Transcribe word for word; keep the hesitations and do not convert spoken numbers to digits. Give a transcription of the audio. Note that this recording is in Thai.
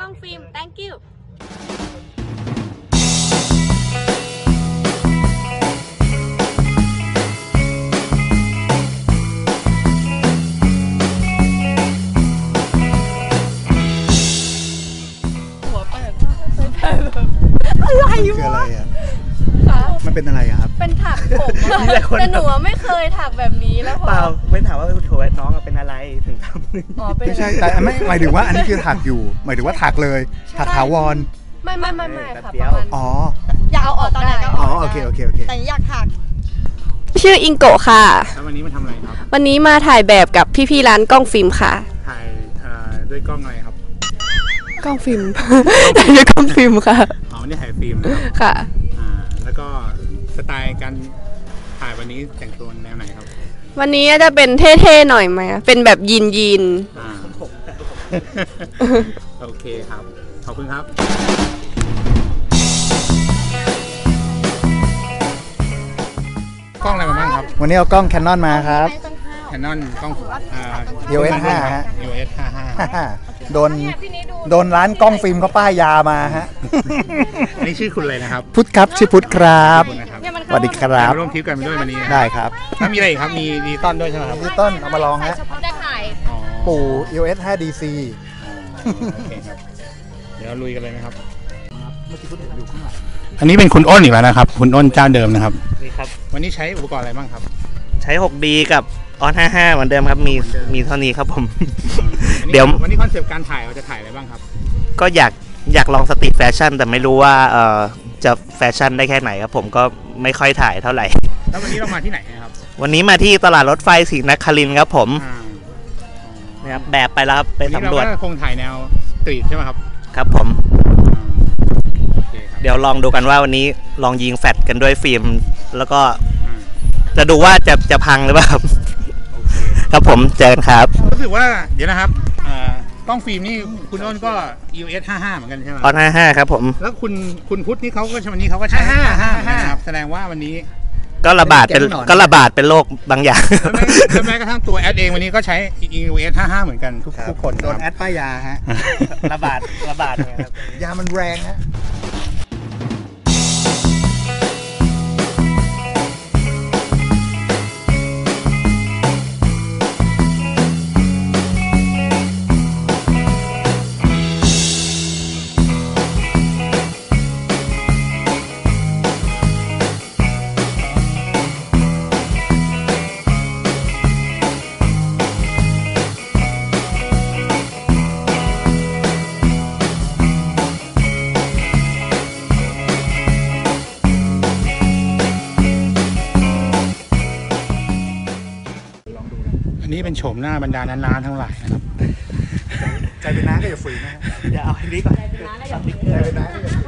ล้องฟิล์ม thank you อะไรวะมันเป็นอะไรอะครับเป็นถักผมแต่หนูไม่เคยถักแบบนี้แล้วพอเปล่าไม่ถามว่าโถน้องเป็นอะไรถึงทำอ๋อเป็นไม่ใช่แต่ไม่หมายถึงว่าอันนี้คือถักอยู่หมายถึงว่าถักเลยถักถาวรไม่ไม่ไม่ไม่ค่ะประมาณอ๋ออยากเอาออกตอนไหนก็อ๋อโอเคโอเคโอเคแต่อยากถักชื่ออิงโกะค่ะแล้ววันนี้มาทำอะไรครับวันนี้มาถ่ายแบบกับพี่ๆร้านกล้องฟิล์มค่ะถ่ายด้วยกล้องอะไรครับกล้องฟิล์มถ่ายด้วยกล้องฟิล์มค่ะอ๋อนี่ถ่ายฟิล์มนะครับค่ะอ่าแล้วก็สไตล์การถ่ายวันนี้แต่งตัวแนวไหนครับวันนี้จะเป็นเท่ๆหน่อยไหมเป็นแบบยีนยีนอ่าโอเคครับขอบคุณครับกล้องอะไรมาบ้างครับวันนี้เอากล้อง Canon มาครับ Canon กล้องอ่าอี โอ เอส ห้าฮะอี โอ เอส ห้าห้าโดนโดนร้านกล้องฟิล์มเขาป้ายยามาฮะนี่ชื่อคุณอะไรนะครับพุทธครับชื่อพุทธครับสวัสดีครับร่วมทริปกันไปด้วยวันนี้ได้ครับแล้วมีอะไรอีกครับมีดีต้นด้วยใช่ไหมครับดีต้นเอามาลองฮะปู่ อี โอ เอส ห้า ดี ซีโอเคครับเดี๋ยวลุยกันเลยนะครับเมื่อกี้คุณเห็นอยู่ข้างหลังอันนี้เป็นคุณอ้นอีกแล้วนะครับคุณอ้นเจ้าเดิมนะครับนี่ครับวันนี้ใช้อุปกรณ์อะไรบ้างครับใช้ หกดี กับออนห้าห้าเหมือนเดิมครับมีมีเท่านี้ครับผมเดี๋ยววันนี้คอนเซปต์การถ่ายเราจะถ่ายอะไรบ้างครับก็อยากอยากลองสตรีทแฟชั่นแต่ไม่รู้ว่าเอ่อจะแฟชั่นได้แค่ไหนครับผมก็ไม่ค่อยถ่ายเท่าไหร่แล้ววันนี้เรามาที่ไหนครับวันนี้มาที่ตลาดรถไฟศรีนครินทร์ครับผมนะครับแบบไปแล้วครับไปสำรวจคงถ่ายแนวสตรีทใช่ไหมครับครับผมเดี๋ยวลองดูกันว่าวันนี้ลองยิงแฟลชกันด้วยฟิล์มแล้วก็จะดูว่าจะจะพังหรือเปล่าครับผมเจอกันครับรู้สึกว่าเดี๋ยวนะครับกล้องฟิล์มนี่คุณอ้นก็ อี โอ เอส ห้าห้าเหมือนกันใช่ไหมออนห้าห้าครับผมแล้วคุณคุณพุทธนี่เขาก็วันนี้เขาก็ใช้ห้าห้าครับแสดงว่าวันนี้ก็ระบาดเป็นก็ระบาดเป็นโรคบางอย่างแม้กระทั่งตัวแอดเองวันนี้ก็ใช้ อี โอ เอส ห้าห้าเหมือนกันทุกทุกคนโดนแอดป้ายยาฮะระบาดระบาดครับยามันแรงฮะอันนี้เป็นโฉมหน้าบรรดาน้าๆทั้งหลายนะครับใจเป็นน้าก็อย่าฝืนนะอย่าเอาอันนี้ก่อนใจเป็นน้าก็อย่าฝืน